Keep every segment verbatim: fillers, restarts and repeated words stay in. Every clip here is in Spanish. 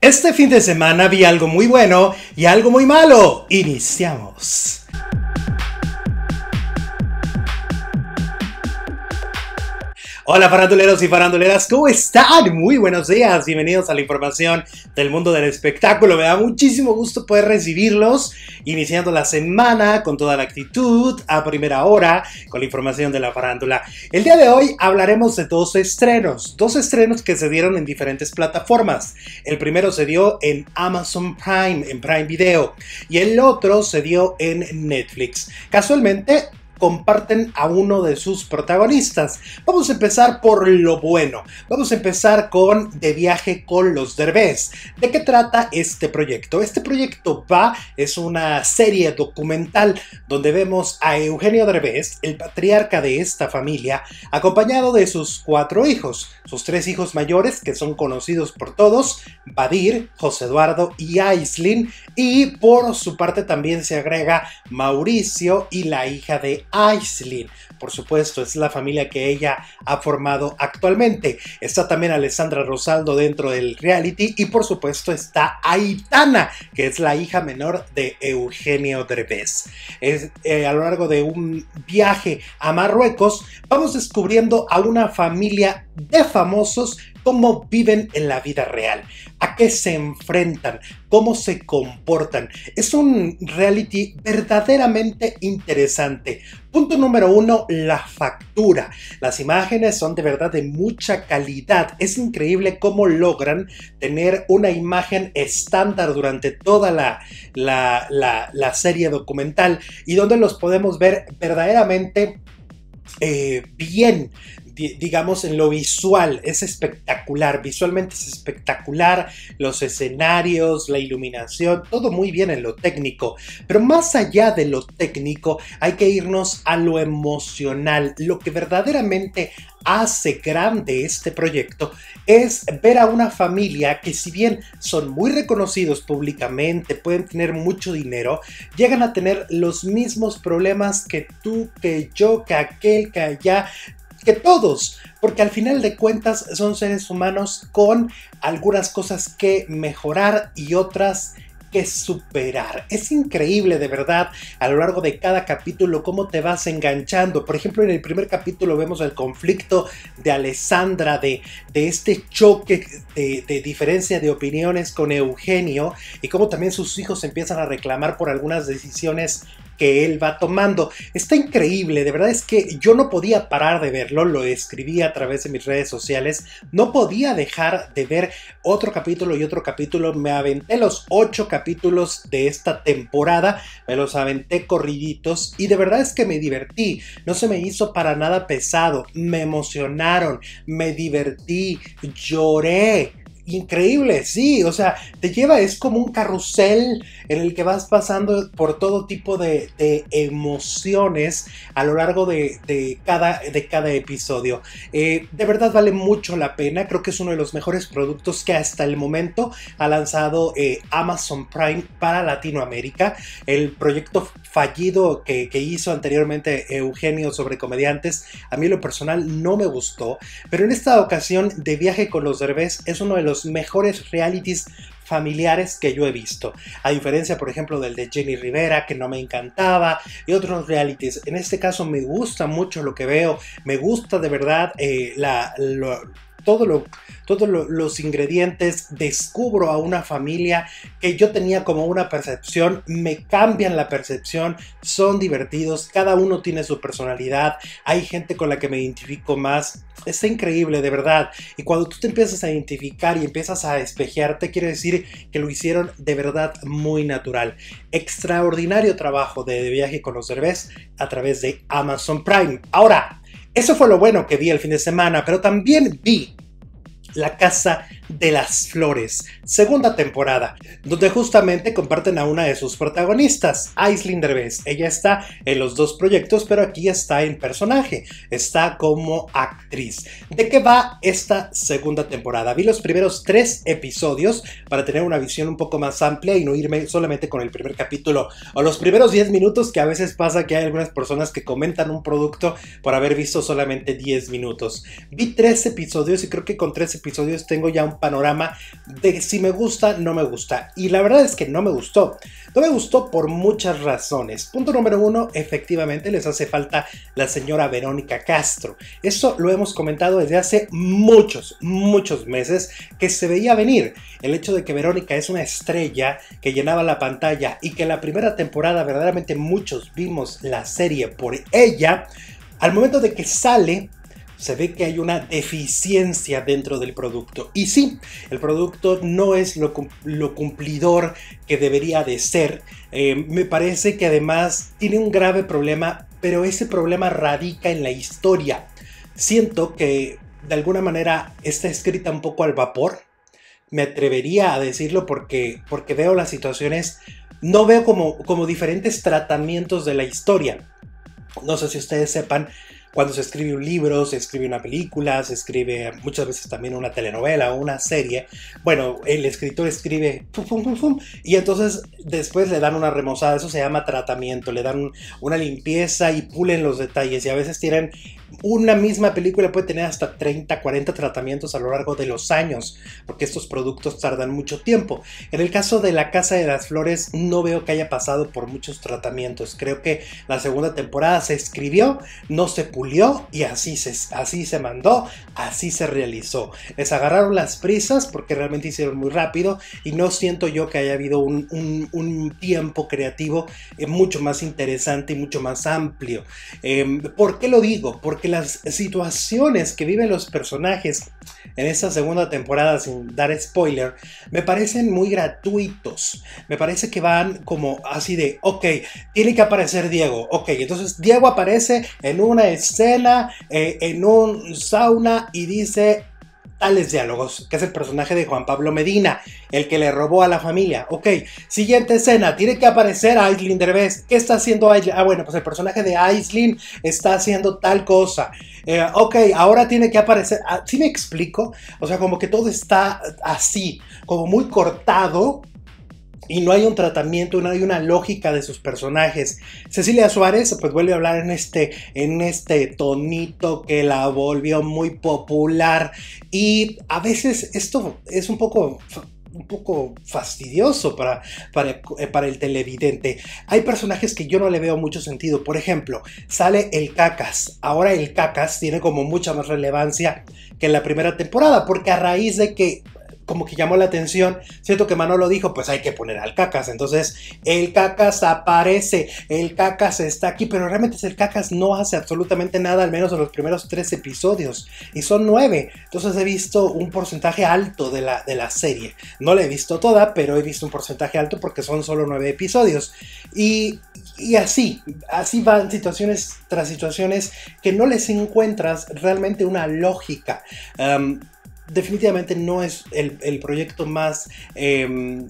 Este fin de semana vi algo muy bueno y algo muy malo. Iniciamos. Hola faranduleros y faranduleras, ¿cómo están? Muy buenos días, bienvenidos a la información del mundo del espectáculo. Me da muchísimo gusto poder recibirlos, iniciando la semana con toda la actitud, a primera hora, con la información de la farándula. El día de hoy hablaremos de dos estrenos, dos estrenos que se dieron en diferentes plataformas. El primero se dio en Amazon Prime, en Prime Video, y el otro se dio en Netflix. Casualmente, comparten a uno de sus protagonistas. Vamos a empezar por lo bueno. Vamos a empezar con De Viaje con los Derbez. ¿De qué trata este proyecto? Este proyecto va, es una serie documental donde vemos a Eugenio Derbez, el patriarca de esta familia, acompañado de sus cuatro hijos, sus tres hijos mayores que son conocidos por todos, Badir, José Eduardo y Aislinn, y por su parte también se agrega Mauricio y la hija de Aislinn. Por supuesto, es la familia que ella ha formado actualmente. Está también Alessandra Rosaldo dentro del reality y por supuesto está Aitana, que es la hija menor de Eugenio Derbez. Es, eh, a lo largo de un viaje a Marruecos vamos descubriendo a una familia de famosos, cómo viven en la vida real, a qué se enfrentan, cómo se comportan. Es un reality verdaderamente interesante. Punto número uno, la factura. Las imágenes son de verdad de mucha calidad. Es increíble cómo logran tener una imagen estándar durante toda la, la, la, la serie documental y donde los podemos ver verdaderamente eh, bien. Digamos, en lo visual es espectacular, visualmente es espectacular, los escenarios, la iluminación, todo muy bien en lo técnico, pero más allá de lo técnico hay que irnos a lo emocional. Lo que verdaderamente hace grande este proyecto es ver a una familia que, si bien son muy reconocidos públicamente, pueden tener mucho dinero, llegan a tener los mismos problemas que tú, que yo, que aquel, que allá, que todos, porque al final de cuentas son seres humanos con algunas cosas que mejorar y otras que superar. Es increíble de verdad a lo largo de cada capítulo cómo te vas enganchando. Por ejemplo, en el primer capítulo vemos el conflicto de Alessandra, de, de este choque de, de diferencia de opiniones con Eugenio y cómo también sus hijos empiezan a reclamar por algunas decisiones que él va tomando. Está increíble, de verdad es que yo no podía parar de verlo, lo escribí a través de mis redes sociales, no podía dejar de ver otro capítulo y otro capítulo. Me aventé los ocho capítulos de esta temporada, me los aventé corriditos y de verdad es que me divertí, no se me hizo para nada pesado, me emocionaron, me divertí, lloré. Increíble, sí, o sea, te lleva, es como un carrusel en el que vas pasando por todo tipo de, de emociones a lo largo de, de, cada, de cada episodio. Eh, de verdad vale mucho la pena, creo que es uno de los mejores productos que hasta el momento ha lanzado eh, Amazon Prime para Latinoamérica. El proyecto fallido que, que hizo anteriormente Eugenio sobre comediantes, a mí en lo personal no me gustó, pero en esta ocasión De Viaje con los Derbez es uno de los los mejores realities familiares que yo he visto, a diferencia por ejemplo del de Jenny Rivera, que no me encantaba, y otros realities. En este caso me gusta mucho lo que veo, me gusta de verdad eh, la, lo, todo lo todos lo, los ingredientes, descubro a una familia que yo tenía como una percepción, me cambian la percepción, son divertidos, cada uno tiene su personalidad, hay gente con la que me identifico más, está increíble de verdad, y cuando tú te empiezas a identificar y empiezas a espejearte, quiere decir que lo hicieron de verdad muy natural. Extraordinario trabajo de, de Viaje con los Derbez a través de Amazon Prime. Ahora, eso fue lo bueno que vi el fin de semana, pero también vi La Casa de las Flores, segunda temporada, donde justamente comparten a una de sus protagonistas, Aislinn Derbez. Ella está en los dos proyectos, pero aquí está en personaje, está como actriz. ¿De qué va esta segunda temporada? Vi los primeros tres episodios para tener una visión un poco más amplia y no irme solamente con el primer capítulo o los primeros diez minutos, que a veces pasa que hay algunas personas que comentan un producto por haber visto solamente diez minutos. Vi tres episodios y creo que con tres episodios tengo ya un panorama de si me gusta, no me gusta. Y la verdad es que no me gustó. No me gustó por muchas razones. Punto número uno, efectivamente les hace falta la señora Verónica Castro. Eso lo hemos comentado desde hace muchos, muchos meses que se veía venir. El hecho de que Verónica es una estrella que llenaba la pantalla y que en la primera temporada verdaderamente muchos vimos la serie por ella, al momento de que sale, se ve que hay una deficiencia dentro del producto. Y sí, el producto no es lo, lo cumplidor que debería de ser. Eh, me parece que además tiene un grave problema, pero ese problema radica en la historia. Siento que de alguna manera está escrita un poco al vapor. Me atrevería a decirlo porque, porque veo las situaciones, no veo como, como diferentes tratamientos de la historia. No sé si ustedes sepan, cuando se escribe un libro, se escribe una película, se escribe muchas veces también una telenovela o una serie. Bueno, el escritor escribe pum, pum, pum, pum, y entonces después le dan una remozada. Eso se llama tratamiento. Le dan una limpieza y pulen los detalles. Y a veces tienen una misma película, puede tener hasta treinta, cuarenta tratamientos a lo largo de los años, porque estos productos tardan mucho tiempo. En el caso de La Casa de las Flores, no veo que haya pasado por muchos tratamientos. Creo que la segunda temporada se escribió, no se pulió y así se, así se mandó, así se realizó. Les agarraron las prisas porque realmente hicieron muy rápido y no siento yo que haya habido un, un, un tiempo creativo eh, mucho más interesante y mucho más amplio. Eh, ¿Por qué lo digo? Porque las situaciones que viven los personajes en esta segunda temporada, sin dar spoiler, me parecen muy gratuitos. Me parece que van como así de, ok, tiene que aparecer Diego. Ok, entonces Diego aparece en una escena, eh, en un sauna y dice tales diálogos, que es el personaje de Juan Pablo Medina, el que le robó a la familia. Ok, siguiente escena, tiene que aparecer Aislinn Derbez. ¿Qué está haciendo Aislinn? Ah, bueno, pues el personaje de Aislinn está haciendo tal cosa. Eh, ok, ahora tiene que aparecer. Ah, ¿sí me explico? O sea, como que todo está así, como muy cortado. Y no hay un tratamiento, no hay una lógica de sus personajes. Cecilia Suárez pues vuelve a hablar en este, en este tonito que la volvió muy popular. Y a veces esto es un poco... un poco fastidioso para, para, para el televidente. Hay personajes que yo no le veo mucho sentido. Por ejemplo, sale el Cacas. Ahora el Cacas tiene como mucha más relevancia que en la primera temporada, porque a raíz de que como que llamó la atención, siento que Manolo dijo, pues hay que poner al Cacas, entonces el Cacas aparece, el Cacas está aquí, pero realmente el Cacas no hace absolutamente nada, al menos en los primeros tres episodios, y son nueve, entonces he visto un porcentaje alto de la, de la serie, no la he visto toda, pero he visto un porcentaje alto porque son solo nueve episodios, y, y así, así van situaciones tras situaciones que no les encuentras realmente una lógica. um, Definitivamente no es el, el proyecto más, eh,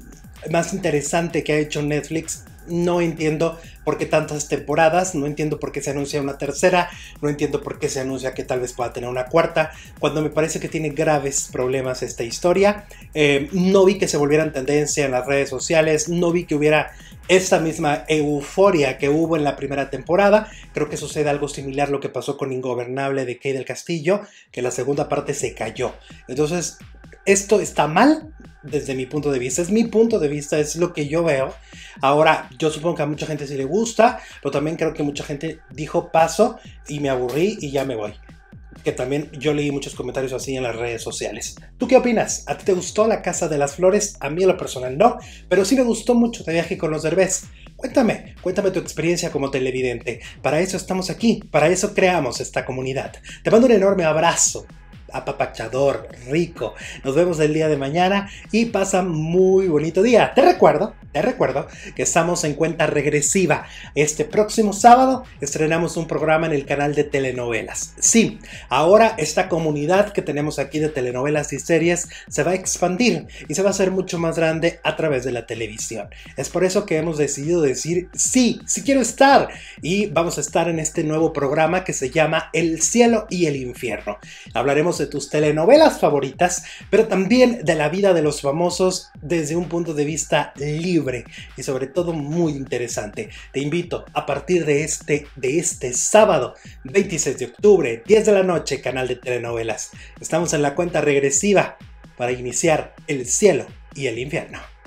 más interesante que ha hecho Netflix. No entiendo por qué tantas temporadas, no entiendo por qué se anuncia una tercera, no entiendo por qué se anuncia que tal vez pueda tener una cuarta, cuando me parece que tiene graves problemas esta historia. Eh, no vi que se volviera en tendencia en las redes sociales, no vi que hubiera esta misma euforia que hubo en la primera temporada. Creo que sucede algo similar a lo que pasó con Ingobernable de Kay del Castillo, que la segunda parte se cayó. Entonces, esto está mal desde mi punto de vista, es mi punto de vista, es lo que yo veo. Ahora, yo supongo que a mucha gente sí le gusta, pero también creo que mucha gente dijo paso y me aburrí y ya me voy. Que también yo leí muchos comentarios así en las redes sociales. ¿Tú qué opinas? ¿A ti te gustó La Casa de las Flores? A mí en lo personal no, pero sí me gustó mucho De Viaje con los Derbez. Cuéntame, cuéntame tu experiencia como televidente. Para eso estamos aquí, para eso creamos esta comunidad. Te mando un enorme abrazo, apapachador, rico. Nos vemos el día de mañana y pasa muy bonito día. Te recuerdo, te recuerdo que estamos en cuenta regresiva. Este próximo sábado estrenamos un programa en el canal de telenovelas. Sí, ahora esta comunidad que tenemos aquí de telenovelas y series se va a expandir y se va a hacer mucho más grande a través de la televisión. Es por eso que hemos decidido decir sí, sí quiero estar. Y vamos a estar en este nuevo programa que se llama El Cielo y el Infierno. Hablaremos de tus telenovelas favoritas, pero también de la vida de los famosos desde un punto de vista libre y sobre todo muy interesante. Te invito a partir de este, de este sábado veintiséis de octubre, diez de la noche, canal de telenovelas. Estamos en la cuenta regresiva para iniciar el cielo y el infierno.